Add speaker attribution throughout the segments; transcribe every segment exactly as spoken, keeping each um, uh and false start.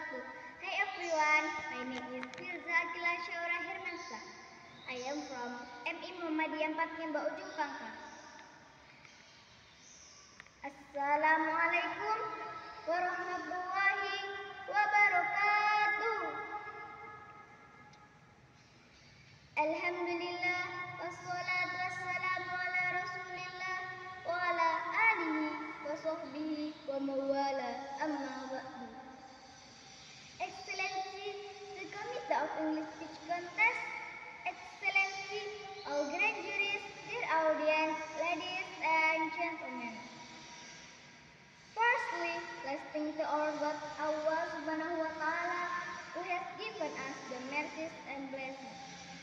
Speaker 1: wabarakatuh. Hi everyone, my name is Firza Akila Syaura Hermansa. I am from M I Muhammadiyah empat Nyemba Ujung Pangkal. Assalamualaikum warahmatullahi wabarakatuh. Alhamdulillah wassalatu wassalamu ala rasulillah wa ala alihi wa sahbihi wa mawala amma ba'du. Excellency, the Committee of English Speech Contest, Excellency, all great juries, dear audience, ladies and gentlemen. Firstly, let's thank to our God, Allah Subhanahu wa Ta'ala, who has given us the mercies and blessings.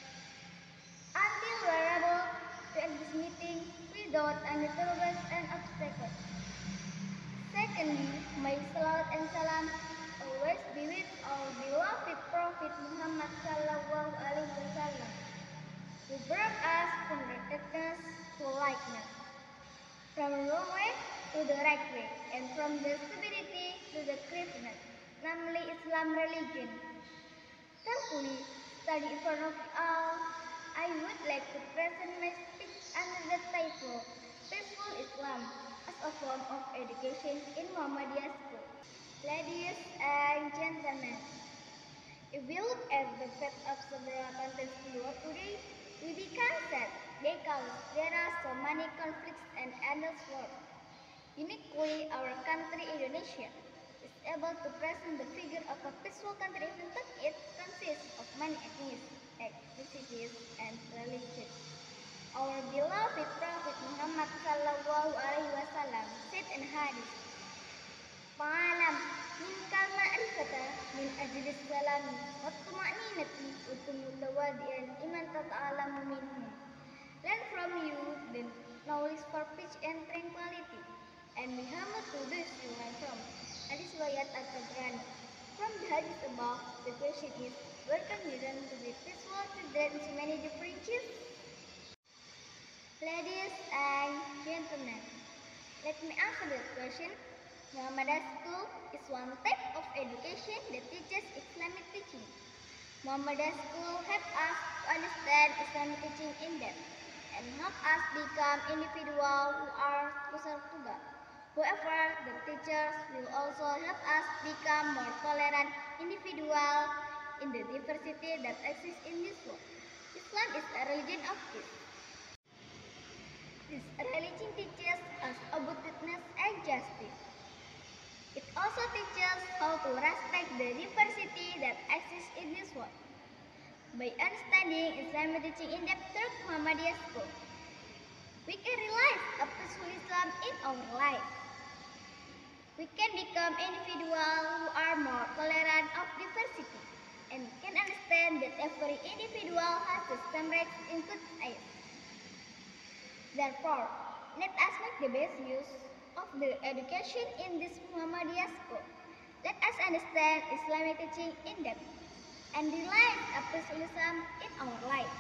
Speaker 1: Until we are able to end this meeting without any troubles and obstacles. Secondly, may salawat and salam always be with our beloved Prophet Muhammad Sallallahu Alaihi Wasallam, who brought us from the darkness to lightness, from the wrong way to the right way, and from the stupidity to the greatness, namely Islam religion. Thankfully, study in front of you all, I would like to present my speech under the title Peaceful Islam as a form of education in Muhammadiyah School. Ladies and gentlemen, if we look at the fate of several countries in the world today, we become sad because there are so many conflicts and endless wars. Uniquely, our country, Indonesia, is able to present the figure of a peaceful country even though it consists of many ethnicities, ethnicities and religions. Our beloved Prophet Muhammad Sallallahu Alaihi Wasallam said in hadith, "Fa'alam min kal ma'rifata min ajlis salami wa tuma'ninati wa tumutawadi'an iman tata'alamu minhum." Learn from you the knowledge for peace and tranquility, and be humble to those you learn from. Hadis riwayat At-Tabrani. From the hadith above, the question is, where can we learn to be peaceful children in so many differences? Ladies and gentlemen, let me answer that question. Muhammadiyah School is one type of education that teaches Islamic teaching. Muhammadiyah School helps us to understand Islamic teaching in depth and help us become individuals who are closer to God. However, the teachers will also help us become more tolerant individuals in the diversity that exists in this world. Islam is a religion of peace. This religion teaches us about goodness and justice. It also teaches how to respect the diversity that exists in this world. By understanding Islamic teaching in depth through Muhammadiyah School, we can realize a peaceful Islam in our life. We can become individuals who are more tolerant of diversity and can understand that every individual has the same rights in good eyes. Therefore, let us make the best use of the education in this Muhammadiyah School. Let us understand Islamic teaching in depth and realize a peaceful Islam in our life.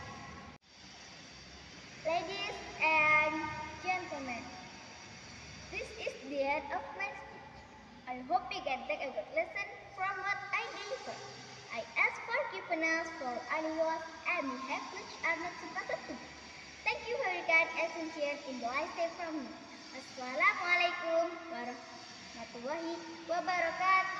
Speaker 1: Ladies and gentlemen, this is the end of my speech. I hope you can take a good lesson from what I delivered. I ask forgiveness for any words and mishaps which are not supposed to be. Thank you for your kind attention in the last day from me. Assalamualaikum warahmatullahi wabarakatuh.